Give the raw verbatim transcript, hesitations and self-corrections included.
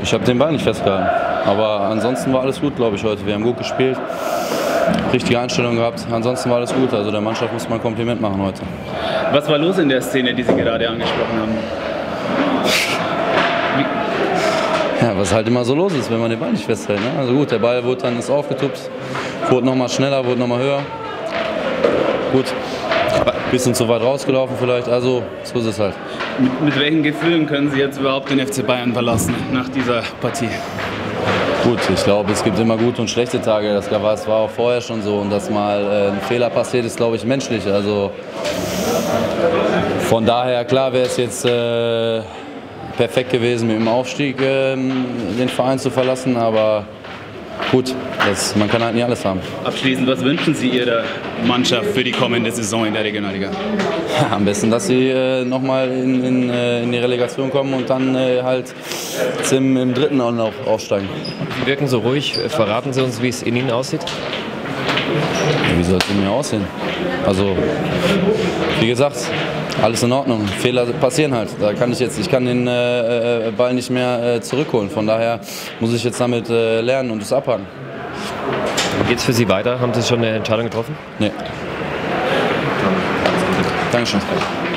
Ich habe den Ball nicht festgehalten. Aber ansonsten war alles gut, glaube ich, heute. Wir haben gut gespielt, richtige Einstellung gehabt. Ansonsten war alles gut. Also der Mannschaft muss man ein Kompliment machen heute. Was war los in der Szene, die Sie gerade angesprochen haben? Ja, was halt immer so los ist, wenn man den Ball nicht festhält. Ne? Also gut, der Ball wurde dann ist aufgetuppt, wurde nochmal schneller, wurde nochmal höher. Gut, ein bisschen zu weit rausgelaufen vielleicht, also so ist es halt. Mit, mit welchen Gefühlen können Sie jetzt überhaupt den F C Bayern verlassen nach dieser Partie? Gut, ich glaube, es gibt immer gute und schlechte Tage. Das war, es war auch vorher schon so. Und dass mal äh, ein Fehler passiert, ist, glaube ich, menschlich. Also von daher, klar wäre es jetzt äh, perfekt gewesen, mit dem Aufstieg äh, den Verein zu verlassen. Aber gut, das, man kann halt nicht alles haben. Abschließend, was wünschen Sie Ihrer Mannschaft für die kommende Saison in der Regionalliga? Ja, am besten, dass sie äh, nochmal in, in, äh, in die Relegation kommen und dann äh, halt im, im dritten auch noch aufsteigen. Sie wirken so ruhig. Verraten Sie uns, wie es in Ihnen aussieht? Ja, wie soll es in mir aussehen? Also, wie gesagt, alles in Ordnung. Fehler passieren halt. Da kann ich jetzt, ich kann den äh, Ball nicht mehr äh, zurückholen. Von daher muss ich jetzt damit äh, lernen und es abhaken. Geht es für Sie weiter? Haben Sie schon eine Entscheidung getroffen? Nee. Dankeschön.